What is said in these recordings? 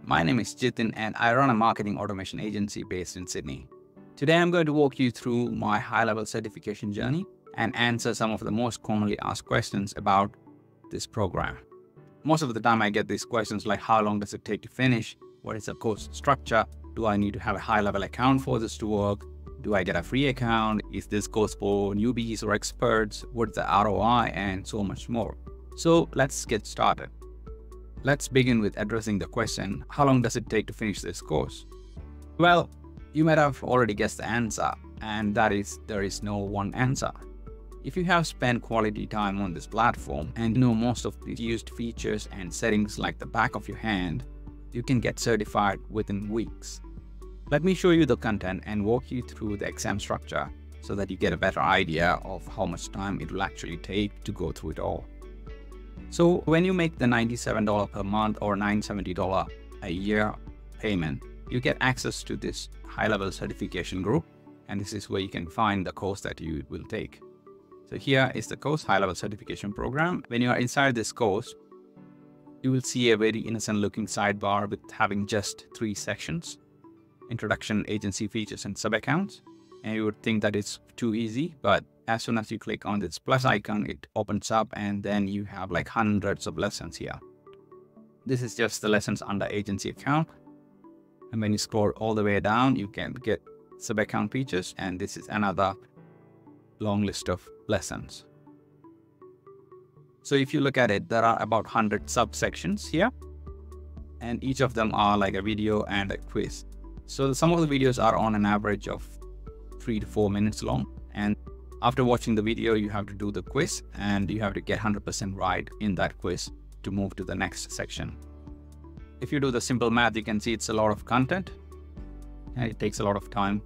My name is Jithin and I run a marketing automation agency based in Sydney. Today I'm going to walk you through my high-level certification journey and answer some of the most commonly asked questions about this program. Most of the time I get these questions like how long does it take to finish? What is the course structure? Do I need to have a high-level account for this to work? Do I get a free account? Is this course for newbies or experts? What's the ROI? And so much more. So let's get started. Let's begin with addressing the question, how long does it take to finish this course? Well, you might have already guessed the answer, and that is there is no one answer. If you have spent quality time on this platform and know most of the used features and settings like the back of your hand, you can get certified within weeks. Let me show you the content and walk you through the exam structure so that you get a better idea of how much time it will actually take to go through it all. So when you make the $97 per month or $970 a year payment, you get access to this high-level certification group, and this is where you can find the course that you will take. So here is the course, high-level certification program. When you are inside this course, you will see a very innocent looking sidebar with having just 3 sections: introduction, agency features, and sub-accounts. And you would think that it's too easy, but as soon as you click on this plus icon, it opens up and then you have like hundreds of lessons here. This is just the lessons under agency account. And when you scroll all the way down, you can get sub-account features, and this is another long list of lessons. So if you look at it, there are about 100 subsections here, and each of them are like a video and a quiz. So some of the videos are on an average of 3 to 4 minutes long, and after watching the video you have to do the quiz and you have to get 100% right in that quiz to move to the next section. If you do the simple math, you can see it's a lot of content and it takes a lot of time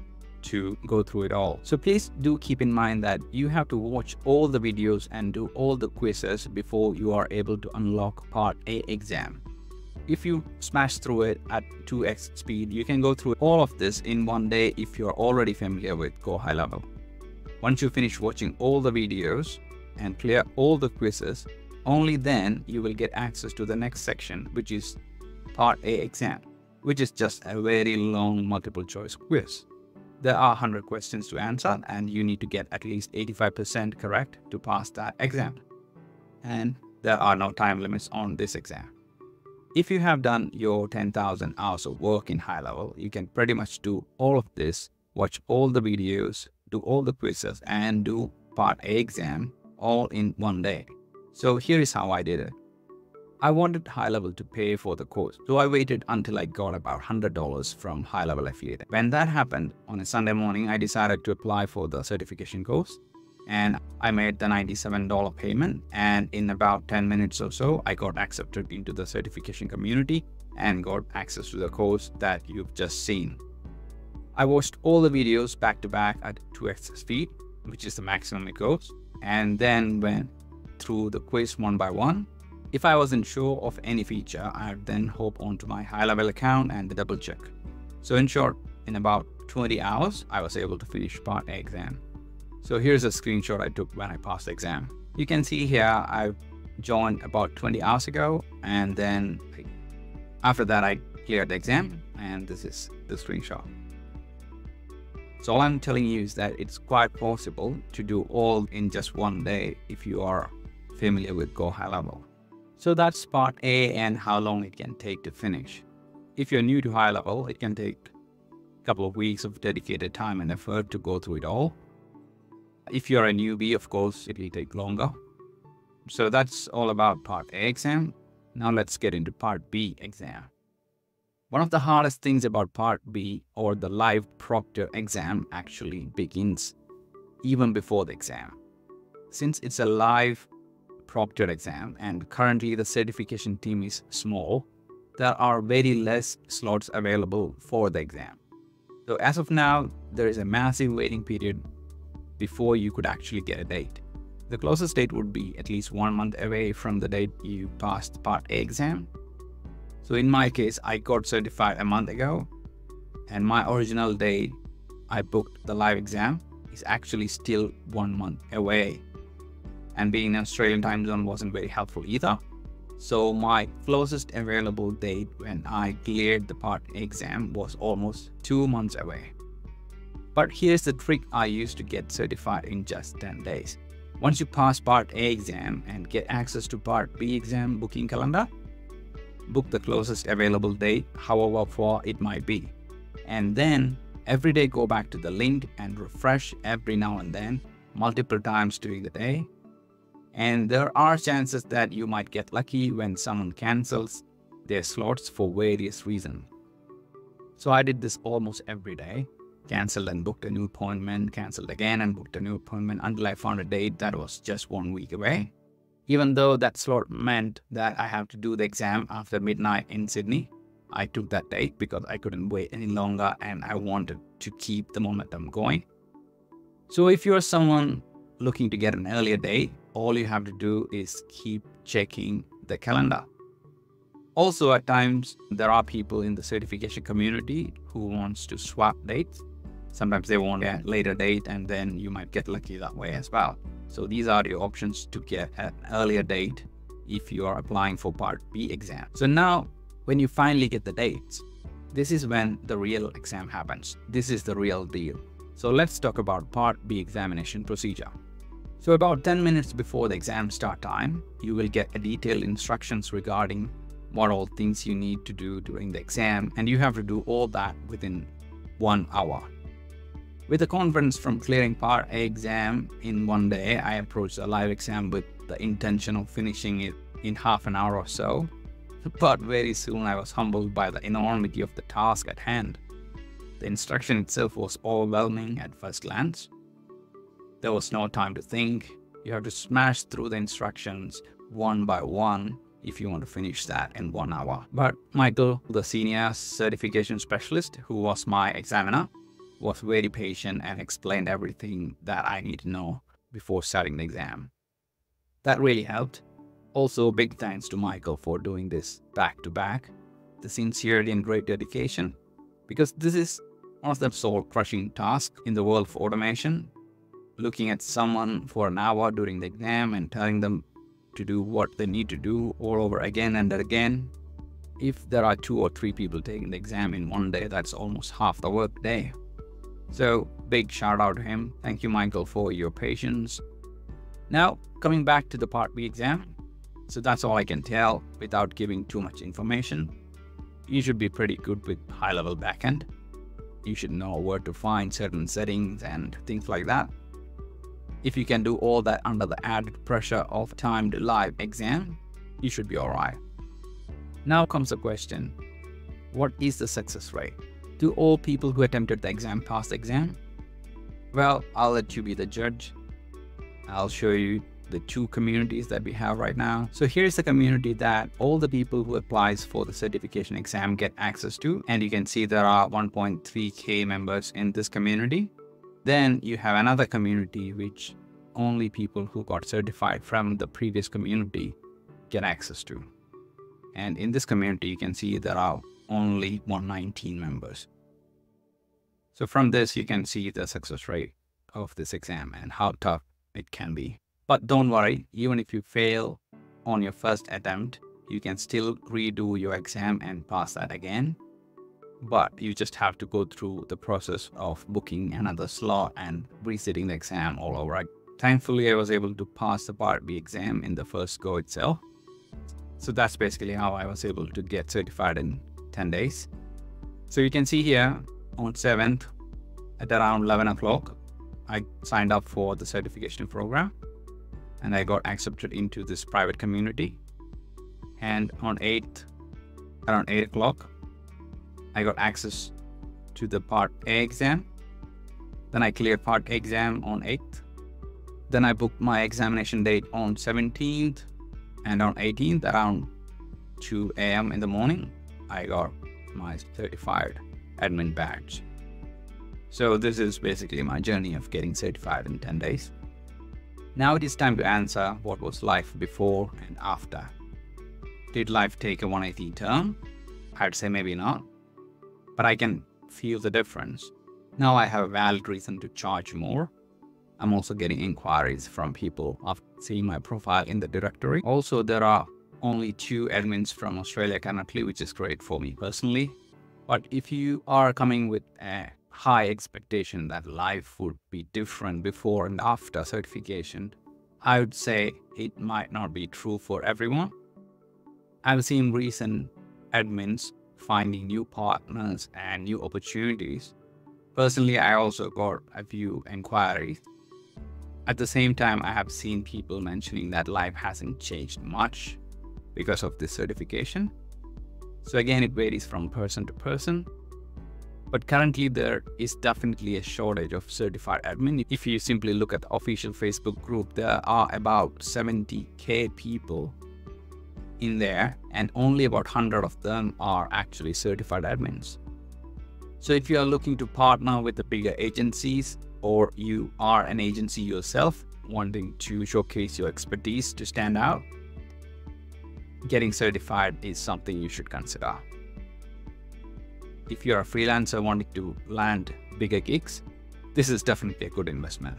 to go through it all. So please do keep in mind that you have to watch all the videos and do all the quizzes before you are able to unlock Part A exam. If you smash through it at 2x speed, you can go through all of this in one day if you're already familiar with GoHighLevel. Once you finish watching all the videos and clear all the quizzes, only then you will get access to the next section, which is Part A exam, which is just a very long multiple choice quiz. There are 100 questions to answer and you need to get at least 85% correct to pass that exam. And there are no time limits on this exam. If you have done your 10,000 hours of work in HighLevel, you can pretty much do all of this, watch all the videos, do all the quizzes, and do Part A exam all in one day. So here is how I did it. I wanted HighLevel to pay for the course, so I waited until I got about $100 from HighLevel affiliate. When that happened, on a Sunday morning, I decided to apply for the certification course. And I made the $97 payment, and in about 10 minutes or so, I got accepted into the certification community and got access to the course that you've just seen. I watched all the videos back to back at 2x speed, which is the maximum it goes, and then went through the quiz one by one. If I wasn't sure of any feature, I'd then hop onto my HighLevel account and double check. So in short, in about 20 hours, I was able to finish Part A exam. So here's a screenshot I took when I passed the exam. You can see here I joined about 20 hours ago, and then after that I cleared the exam, and this is the screenshot. So all I'm telling you is that it's quite possible to do all in just one day if you are familiar with GoHighLevel. So that's Part A and how long it can take to finish. If you're new to HighLevel, it can take a couple of weeks of dedicated time and effort to go through it all. If you're a newbie, of course, it will take longer. So that's all about Part A exam. Now let's get into Part B exam. One of the hardest things about Part B, or the live proctor exam, actually begins even before the exam. Since it's a live proctored exam and currently the certification team is small, there are very less slots available for the exam. So as of now, there is a massive waiting period before you could actually get a date. The closest date would be at least 1 month away from the date you passed Part A exam. So in my case, I got certified a month ago, and my original date I booked the live exam is actually still 1 month away. And being in Australian time zone wasn't very helpful either. So my closest available date when I cleared the Part A exam was almost 2 months away. But here's the trick I used to get certified in just 10 days. Once you pass Part A exam and get access to Part B exam booking calendar, book the closest available date, however far it might be. And then every day go back to the link and refresh every now and then, multiple times during the day. And there are chances that you might get lucky when someone cancels their slots for various reasons. So I did this almost every day. Canceled and booked a new appointment, canceled again and booked a new appointment until I found a date that was just 1 week away. Even though that slot meant that I have to do the exam after midnight in Sydney, I took that date because I couldn't wait any longer and I wanted to keep the momentum going. So if you're someone looking to get an earlier date, all you have to do is keep checking the calendar. Also, at times, there are people in the certification community who wants to swap dates. Sometimes they want a later date and then you might get lucky that way as well. So these are your options to get an earlier date if you are applying for Part B exam. So now, when you finally get the dates, this is when the real exam happens. This is the real deal. So let's talk about Part B examination procedure. So about 10 minutes before the exam start time, you will get a detailed instructions regarding what all things you need to do during the exam, and you have to do all that within 1 hour. With the confidence from clearing Part A exam in 1 day, I approached the live exam with the intention of finishing it in half an hour or so. But very soon I was humbled by the enormity of the task at hand. The instruction itself was overwhelming at first glance. There was no time to think. You have to smash through the instructions one by one if you want to finish that in 1 hour. But Michael, the senior certification specialist who was my examiner, was very patient and explained everything that I need to know before starting the exam. That really helped. Also, big thanks to Michael for doing this back to back. The sincerity and great dedication, because this is one of the soul-crushing tasks in the world for automation. Looking at someone for an hour during the exam and telling them to do what they need to do all over again and again. If there are 2 or 3 people taking the exam in 1 day, that's almost half the work day. So big shout out to him. Thank you, Michael, for your patience. Now, coming back to the Part B exam. So that's all I can tell without giving too much information. You should be pretty good with high-level backend. You should know where to find certain settings and things like that. If you can do all that under the added pressure of timed live exam, you should be alright. Now comes the question, what is the success rate? Do all people who attempted the exam pass the exam? Well, I'll let you be the judge. I'll show you the 2 communities that we have right now. So here's the community that all the people who applies for the certification exam get access to. And you can see there are 1.3K members in this community. Then you have another community which only people who got certified from the previous community get access to. And in this community, you can see there are only 119 members. So from this, you can see the success rate of this exam and how tough it can be. But don't worry, even if you fail on your first attempt, you can still redo your exam and pass that again. But you just have to go through the process of booking another slot and resitting the exam all over. Thankfully, I was able to pass the Part B exam in the first go itself. So that's basically how I was able to get certified in 10 days. So you can see here on 7th at around 11 o'clock, I signed up for the certification program and I got accepted into this private community. And on 8th, around 8 o'clock, I got access to the Part A exam. Then I cleared Part A exam on 8th. Then I booked my examination date on 17th, and on 18th around 2 AM in the morning, I got my certified admin badge. So this is basically my journey of getting certified in 10 days. Now it is time to answer what was life before and after. Did life take a 180 turn? I'd say maybe not, but I can feel the difference. Now I have a valid reason to charge more. I'm also getting inquiries from people after seeing my profile in the directory. Also, there are only 2 admins from Australia currently, which is great for me personally. But if you are coming with a high expectation that life would be different before and after certification, I would say it might not be true for everyone. I've seen recent admins finding new partners and new opportunities. Personally, I also got a few inquiries. At the same time, I have seen people mentioning that life hasn't changed much because of this certification. So again, it varies from person to person. But currently there is definitely a shortage of certified admin. If you simply look at the official Facebook group, there are about 70,000 people in there, and only about 100 of them are actually certified admins. So if you are looking to partner with the bigger agencies, or you are an agency yourself wanting to showcase your expertise to stand out, getting certified is something you should consider. If you're a freelancer wanting to land bigger gigs, this is definitely a good investment.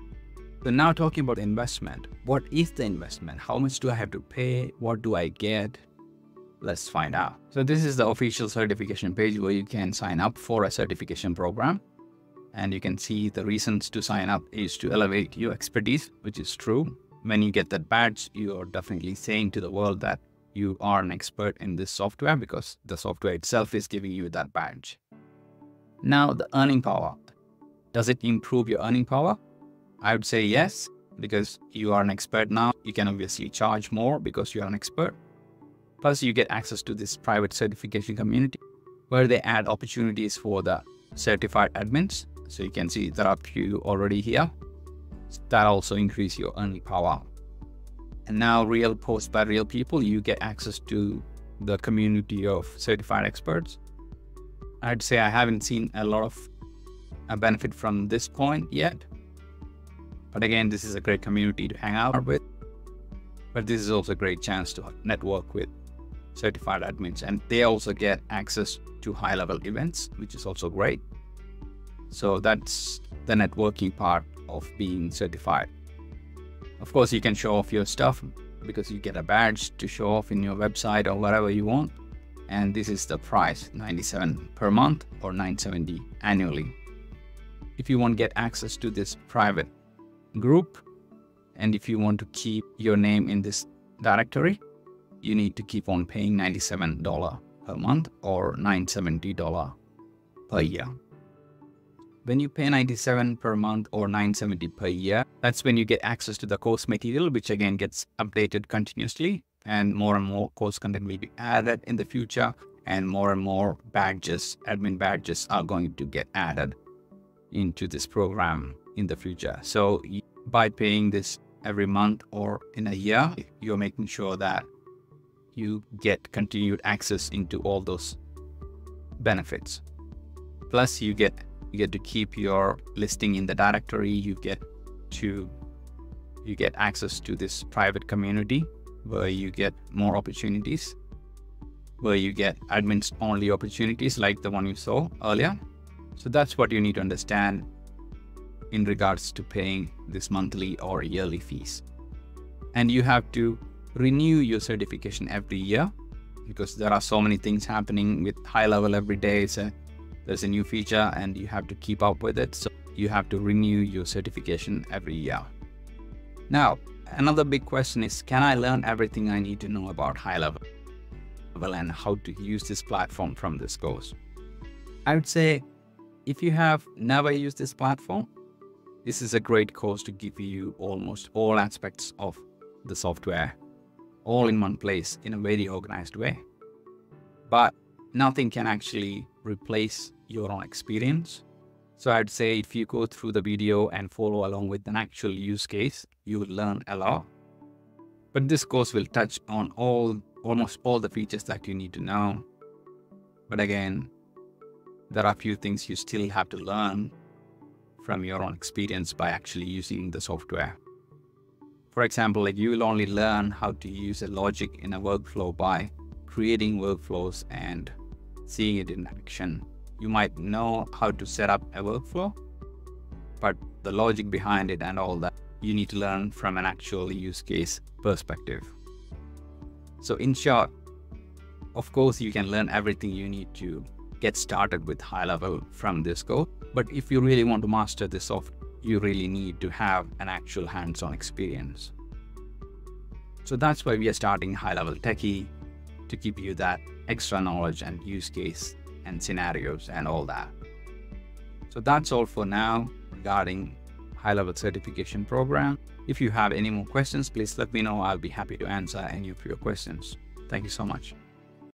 So now talking about investment, what is the investment? How much do I have to pay? What do I get? Let's find out. So this is the official certification page where you can sign up for a certification program. And you can see the reasons to sign up is to elevate your expertise, which is true. When you get that badge, you're definitely saying to the world that you are an expert in this software because the software itself is giving you that badge. Now, the earning power. Does it improve your earning power? I would say yes, because you are an expert now. You can obviously charge more because you are an expert. Plus, you get access to this private certification community where they add opportunities for the certified admins. So you can see there are a few already here. So that also increases your earning power. And now, real posts by real people, you get access to the community of certified experts. I'd say I haven't seen a lot of a benefit from this point yet. But again, this is a great community to hang out with. But this is also a great chance to network with certified admins. And they also get access to high-level events, which is also great. So that's the networking part of being certified. Of course, you can show off your stuff because you get a badge to show off in your website or whatever you want. And this is the price, $97 per month or $970 annually. If you want to get access to this private group, and if you want to keep your name in this directory, you need to keep on paying $97 per month or $970 per year. When you pay $97 per month or $970 per year, that's when you get access to the course material, which again gets updated continuously, and more course content will be added in the future, and more badges, admin badges are going to get added into this program in the future. So by paying this every month or in a year, you're making sure that you get continued access into all those benefits. Plus, you get to keep your listing in the directory. You get access to this private community where you get more opportunities, where you get admins only opportunities like the one you saw earlier. So that's what you need to understand in regards to paying this monthly or yearly fees. And you have to renew your certification every year because there are so many things happening with HighLevel every day. So there's a new feature and you have to keep up with it. So you have to renew your certification every year. Now, another big question is, can I learn everything I need to know about HighLevel and how to use this platform from this course? I would say if you have never used this platform, this is a great course to give you almost all aspects of the software all in one place in a very organized way. But nothing can actually replace your own experience. So I'd say if you go through the video and follow along with an actual use case, you will learn a lot. But this course will touch on almost all the features that you need to know. But again, there are a few things you still have to learn from your own experience by actually using the software. For example, like you will only learn how to use a logic in a workflow by creating workflows and seeing it in action. You might know how to set up a workflow, but the logic behind it and all that, you need to learn from an actual use case perspective. So in short, of course, you can learn everything you need to get started with HighLevel from this course. But if you really want to master this software, you really need to have an actual hands-on experience. So that's why we are starting HighLevel Techie, to give you that extra knowledge and use case and scenarios and all that. So that's all for now regarding HighLevel certification program. If you have any more questions, please let me know. I'll be happy to answer any of your questions. Thank you so much.